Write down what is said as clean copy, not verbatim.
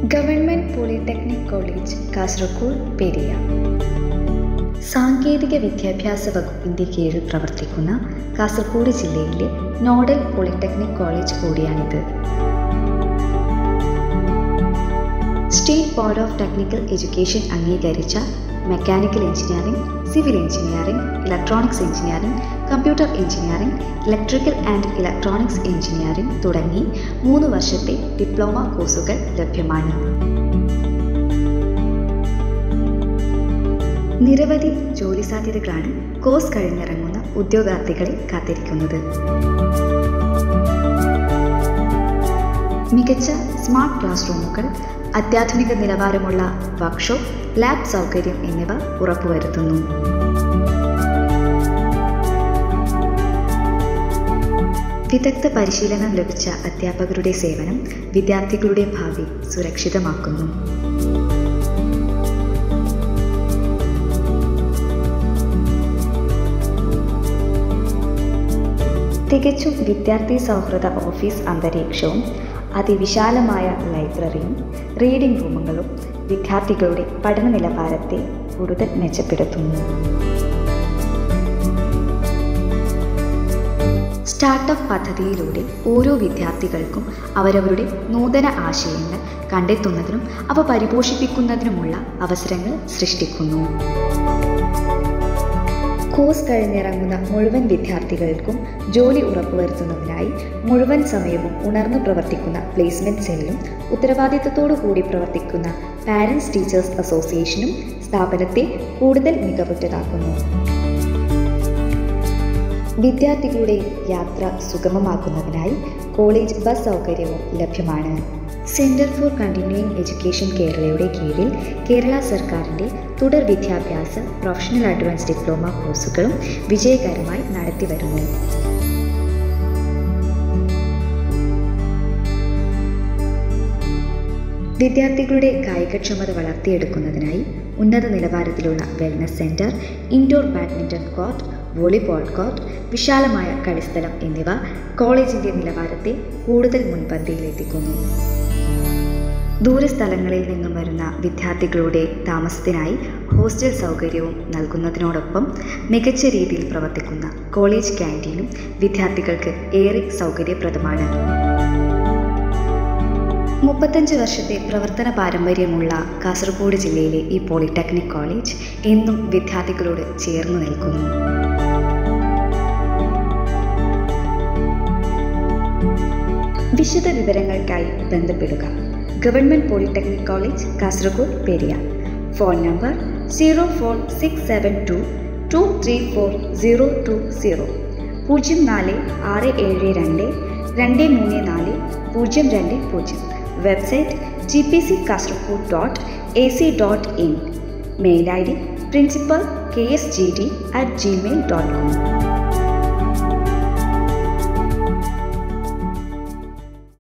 Government polytechnic college Kasaragod Periya സാങ്കേതിക വിദ്യാഭ്യാസ വകുപ്പിൻ്റെ കീഴിൽ പ്രവർത്തിക്കുന്ന കാസർഗോഡ് ജില്ലയിലെ നോഡൽ പോളിടെക്നിക് കോളേജ് കൂടിയാണിത്. State board of technical education അംഗീകരിച്ച mechanical engineering, civil engineering, electronics engineering, computer engineering, electrical and electronics engineering തുടങ്ങി 3 വർഷത്തെ ഡിപ്ലോമ കോഴ്സുകൾ ലഭ്യമാണ്. നിരവധി ജോലി സാധ്യതകളാണ് കോഴ്സ് കഴിഞ്ഞിറങ്ങുന്ന ഉദ്യോഗാർത്ഥികളെ കാത്തിരിക്കുന്നത്. മികച്ച സ്മാർട്ട് ക്ലാസ് റൂമുകൾ, അത്യാധുനിക നിലവാരമുള്ള വർക്ക്ഷോപ്പ്, ലാബ് സൗകര്യം എന്നിവ ഉറപ്പുവരുത്തുന്നു. വിദഗ്ധ പരിശീലനം ലഭിച്ച അധ്യാപകരുടെ സേവനം വിദ്യാർത്ഥികളുടെ ഭാവി സുരക്ഷിതമാക്കുന്നു. തികച്ചും വിദ്യാർത്ഥി സൗഹൃദ ഓഫീസ് അന്തരീക്ഷവും അതിവിശാലമായ ലൈബ്രറിയും റീഡിംഗ് റൂമുകളും വിദ്യാർത്ഥികളുടെ പഠന നിലവാരത്തെ കൂടുതൽ മെച്ചപ്പെടുത്തുന്നു. സ്റ്റാർട്ടപ്പ് പദ്ധതിയിലൂടെ ഓരോ വിദ്യാർത്ഥികൾക്കും അവരവരുടെ നൂതന ആശയങ്ങൾ കണ്ടെത്തുന്നതിനും അവ പരിപോഷിപ്പിക്കുന്നതിനുമുള്ള അവസരങ്ങൾ സൃഷ്ടിക്കുന്നു. കോഴ്സ് കഴിഞ്ഞിറങ്ങുന്ന മുഴുവൻ വിദ്യാർത്ഥികൾക്കും ജോലി ഉറപ്പുവരുത്തുന്നതിനായി മുഴുവൻ സമയവും ഉണർന്നു പ്രവർത്തിക്കുന്ന പ്ലേസ്മെൻറ്റ് സെല്ലും ഉത്തരവാദിത്തത്തോടു കൂടി പ്രവർത്തിക്കുന്ന പാരൻസ് ടീച്ചേഴ്സ് അസോസിയേഷനും സ്ഥാപനത്തെ കൂടുതൽ മികവുറ്റതാക്കുന്നു. വിദ്യാർത്ഥികളുടെ യാത്ര സുഗമമാക്കുന്നതിനായി കോളേജ് ബസ് സൗകര്യവും ലഭ്യമാണ്. സെൻറ്റർ ഫോർ കണ്ടിന്യൂയിങ് എഡ്യൂക്കേഷൻ കേരളയുടെ കീഴിൽ കേരള സർക്കാരിൻ്റെ തുടർ വിദ്യാഭ്യാസ പ്രൊഫഷണൽ അഡ്വാൻസ് ഡിപ്ലോമ കോഴ്സുകളും വിജയകരമായി നടത്തിവരുന്നു. വിദ്യാർത്ഥികളുടെ കായികക്ഷമത വളർത്തിയെടുക്കുന്നതിനായി ഉന്നത നിലവാരത്തിലുള്ള wellness centre, indoor badminton court, volleyball court, വിശാലമായ കളിസ്ഥലം എന്നിവ കോളേജിൻ്റെ നിലവാരത്തെ കൂടുതൽ മുൻപന്തിയിലെത്തിക്കുന്നു. ദൂരസ്ഥലങ്ങളിൽ നിന്നും വരുന്ന വിദ്യാർത്ഥികളുടെ താമസത്തിനായി ഹോസ്റ്റൽ സൗകര്യവും നൽകുന്നതിനോടൊപ്പം മികച്ച രീതിയിൽ പ്രവർത്തിക്കുന്ന കോളേജ് ക്യാൻറ്റീനും വിദ്യാർത്ഥികൾക്ക് ഏറെ സൗകര്യപ്രദമാണ്. 35 വർഷത്തെ പ്രവർത്തന പാരമ്പര്യമുള്ള കാസർഗോഡ് ജില്ലയിലെ ഈ പോളിടെക്നിക് കോളേജ് എന്നും വിദ്യാർത്ഥികളോട് ചേർന്ന് നിൽക്കുന്നു. വിശദ വിവരങ്ങൾക്കായി ബന്ധപ്പെടുക. Government polytechnic college Kasaragod Periya. Phone number 04672234020 046722340220. Website gpccasaragod.ac.in. Mail ID principal ksgd@gmail.com.